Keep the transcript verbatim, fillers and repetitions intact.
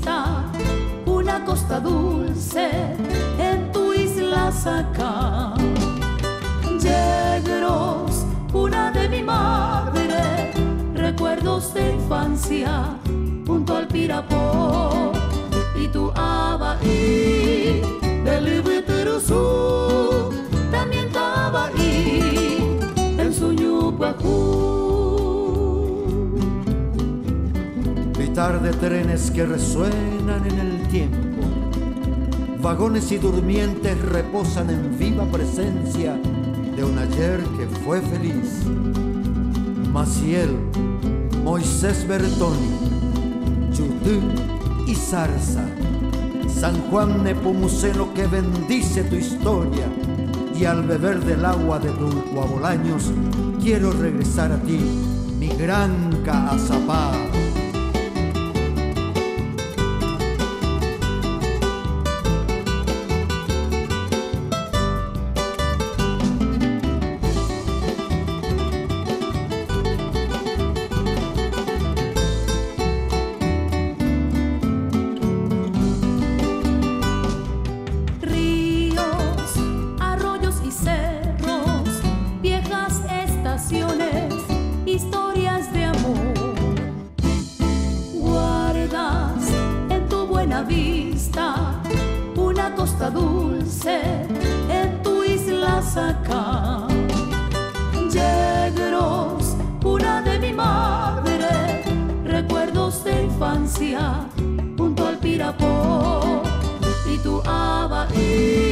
vista, una costa dulce en tu isla Sacá. Yegros, cuna de mi madre, recuerdos de infancia junto al Pirapó. Y tu Abaí del Ibiteruzú también estaba ahí en su Ñupajú. Gritar de trenes que resuenan en el tiempo, vagones y durmientes reposan en viva presencia de un ayer que fue feliz. Maciel, Moisés Bertoni, Yutú y Zarza, San Juan Nepomuceno que bendice tu historia, y al beber del agua de Tulhuabolaños quiero regresar a ti, mi gran Caazapá. Historias de amor, guardas en tu buena vista una costa dulce en tu isla Sacá. Yegros, cuna de mi madre, recuerdos de infancia junto al Pirapó. Y tu Abaí